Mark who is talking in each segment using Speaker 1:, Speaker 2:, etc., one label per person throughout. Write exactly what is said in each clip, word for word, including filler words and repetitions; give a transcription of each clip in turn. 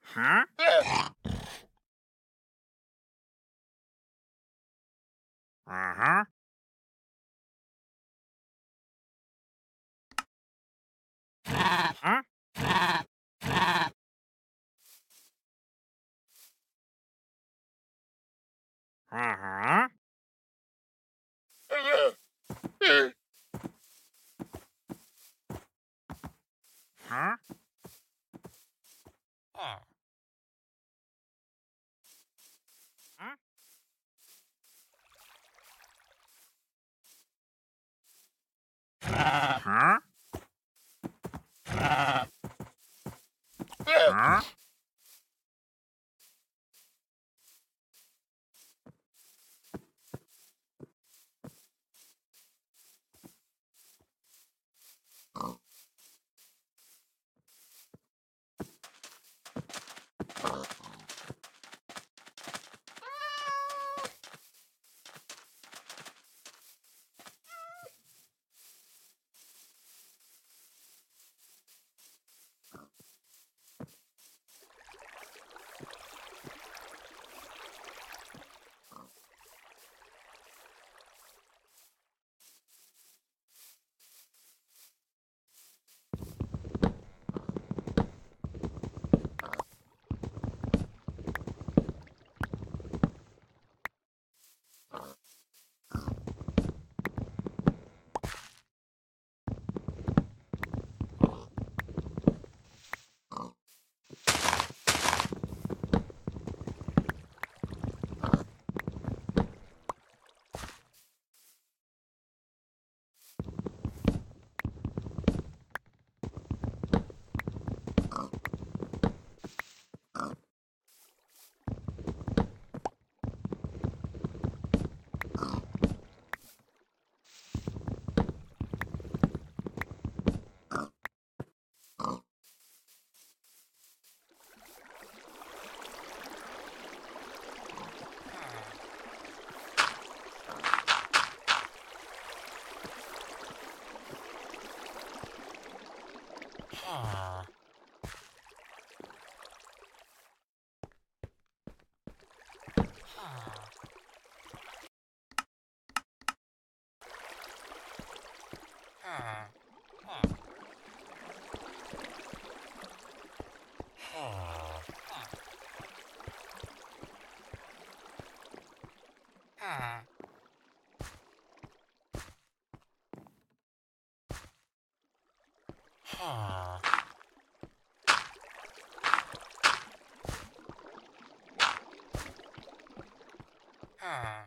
Speaker 1: Huh? Uh-huh. Huh? Uh-huh. Huh? Huh? Huh? Huh? Huh? Huh? Huh? Huh? Huh? Huh?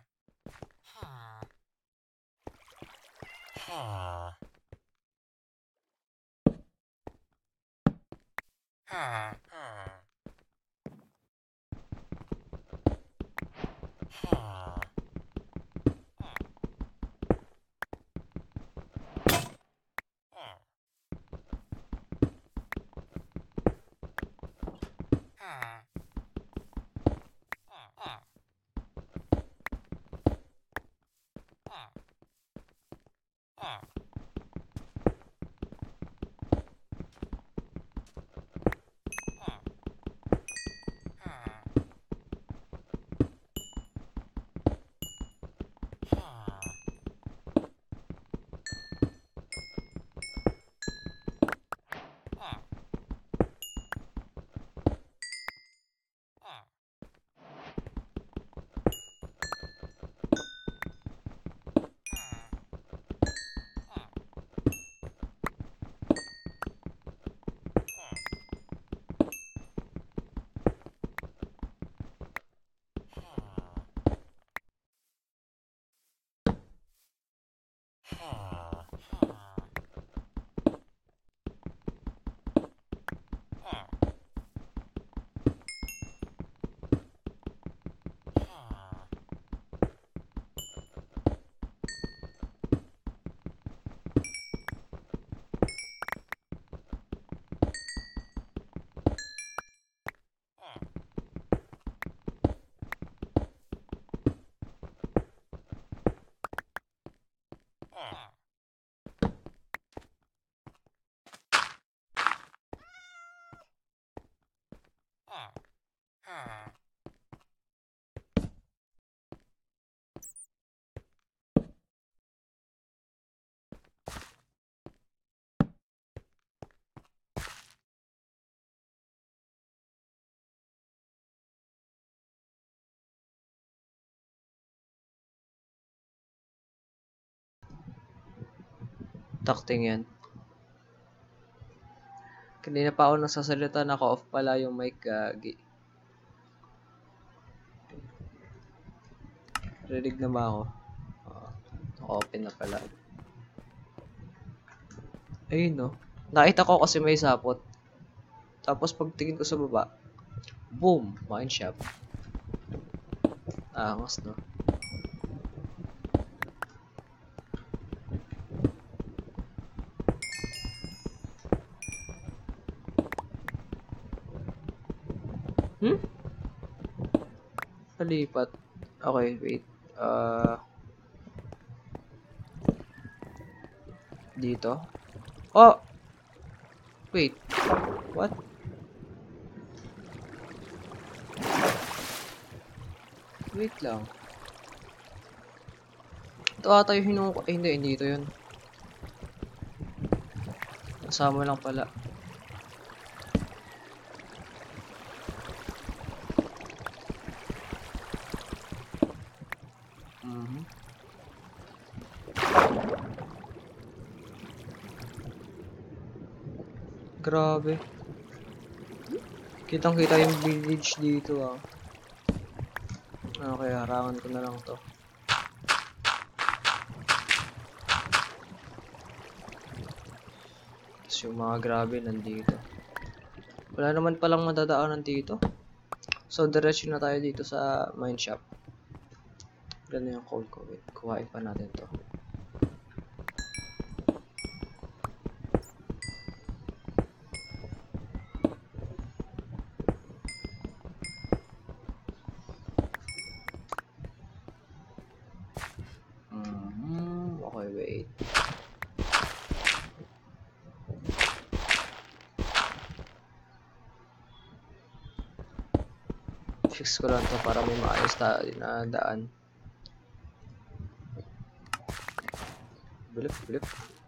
Speaker 1: Huh? Huh? Huh?
Speaker 2: Takting yan. Kanina pa ako nasasalita, naka-off pala yung mic, gagi. Rinig na ba ako? Uh, naka-open na pala. Ayun no. Nakita ko kasi may sapot. Tapos pagtingin ko sa baba, boom! Mine shop. Angas no. Hmm? Palipat. Okay, wait. Uh, dito. Oh! Wait. What? Wait lang. Ito ata yung hinung ko. Eh, hindi. Hindi ito yun. Kasama lang pala. Mhm. Grabe. Kitang-kita yung village dito ah. Okay, harangan ko na lang to. Tapos yung mga grabe nandito. Wala naman palang madadaanan dito. So, diretso na tayo dito sa mine shop. Gano'n yung cold ko. Wait, kuhain pa natin to. Mm-hmm. Okay, wait. Fix ko lang to para may maayos tayo na daan. Blip, blip.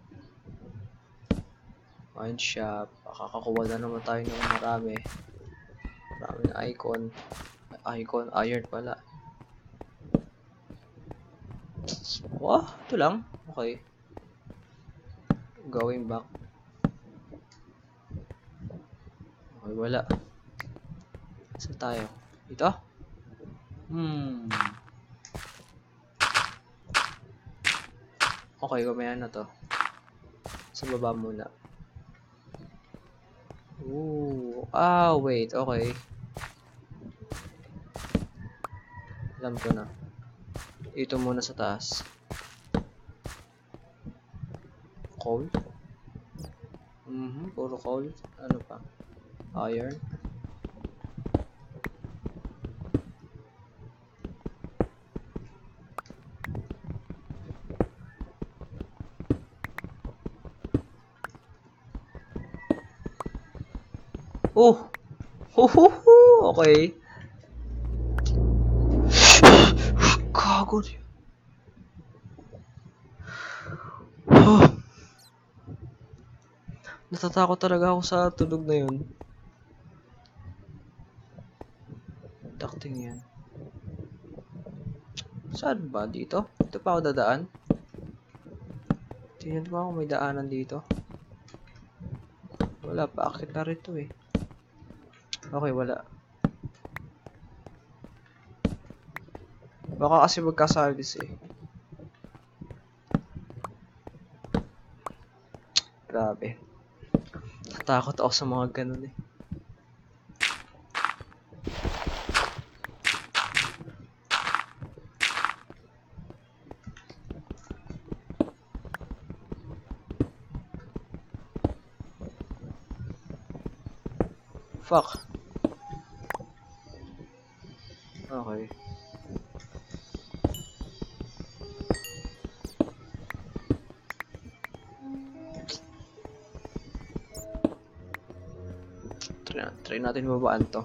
Speaker 2: Mine shop. Makakakuha na naman tayo ng marami. Marami na icon. Icon, iron pala. Wah, ito lang. Okay. Going back. Okay, wala. Saan tayo? Ito? Hmm. Okay, kumaya na to. Sa baba muna. Ooh. Ah, wait. Okay. Alam ko na. Ito muna sa taas. Coal. Mhm, puro coal. Ano pa? Iron. Oh! Huhuhu! Okay. Gago. Oh. Natatakot talaga ako sa tunog na yun. Takting yan. Saan ba? Dito? Dito pa ako dadaan? Tingnan ko ako may daanan dito. Wala pa. Akit na rito eh. Okay, wala. Baka kasi magkasalis eh. Grabe. Natakot ako sa mga ganun eh. Fuck. Okay. Try, try natin babaan to.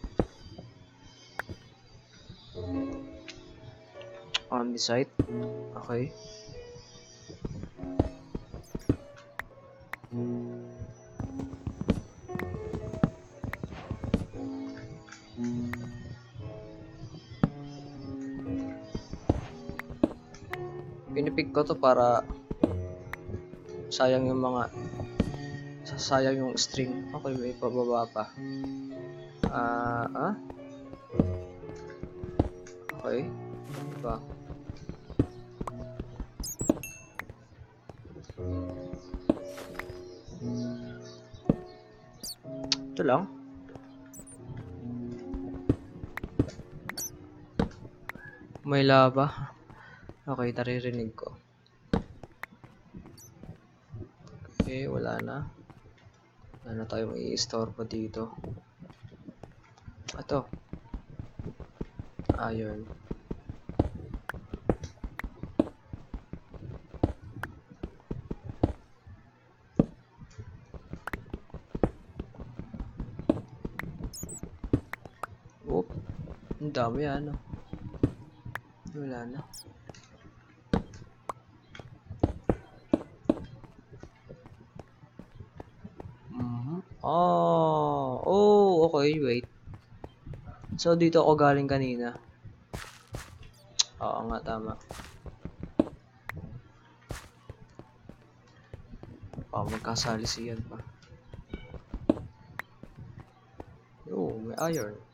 Speaker 2: On the site. Okay. Pinipig ko to para Sayang yung mga... Sayang yung string. Okay, may pababa pa. Ah, ah? Okay. Diba? Ito lang. May lava. Okay, naririnig ko. Okay, wala na. Wala na tayo i-store pa dito. Ito. Iron. Oop. Ang dami ano. Wala na. Mhm. Oh, oh, okay, wait. So dito ako galing kanina. Oo nga, tama. Oh, magkasalisiyan pa. Oh, may iron.